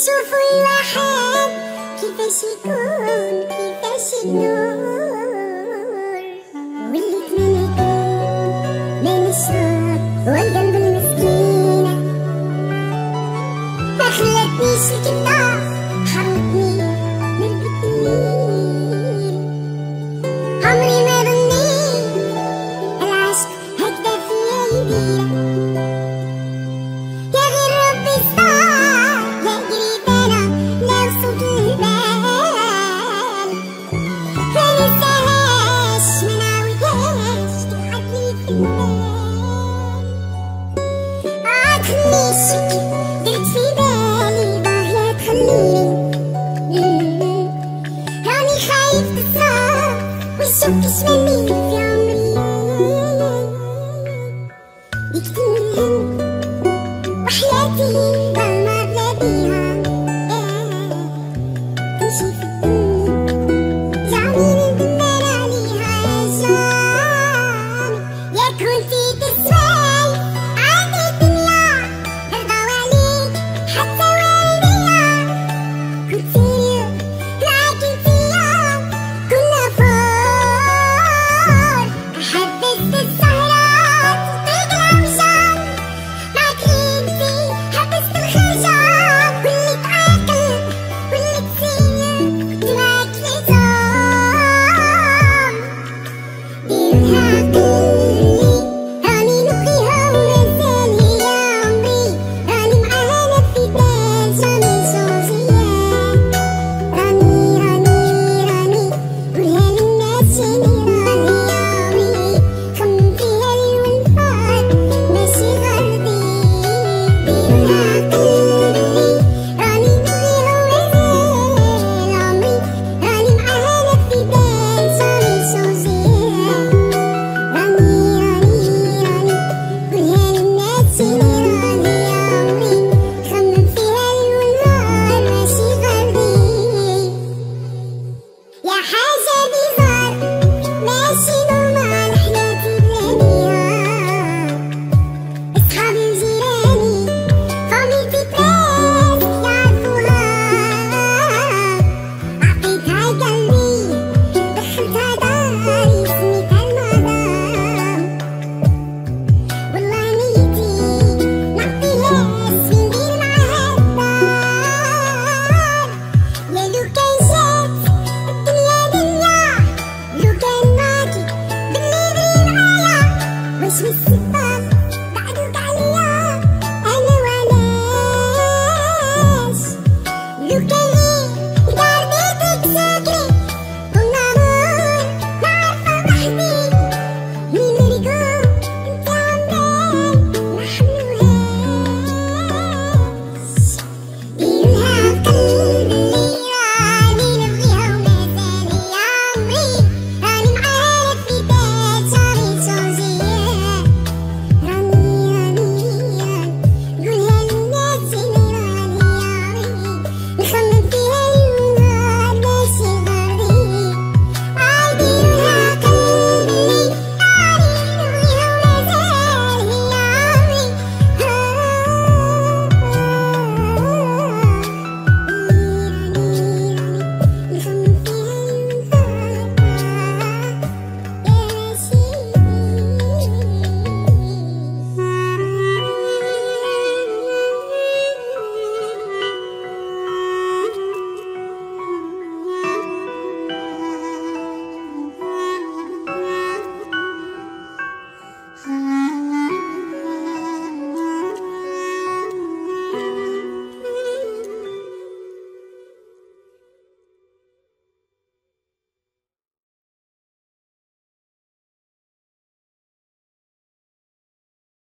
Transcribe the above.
ويشوفوا الواحد كيفاش يكون كيفاش ينور، وليت من يكون من الشر والقلب المسكينة، ما خلتنيش الكبدة حرمتني من التنين. عمري ما ظنيت العشق هكذا فيا يدير، يا غير ربي ستار يا قريب انا لا وصلت للبال، ما ننساهاش ما نعاودهاش تبعتلي في البال. عاد خلي شكي درت في بالي باغية تخليني، راني خايف تصرف وتشوف شمالي في عمري، يكتم الهم وحياتي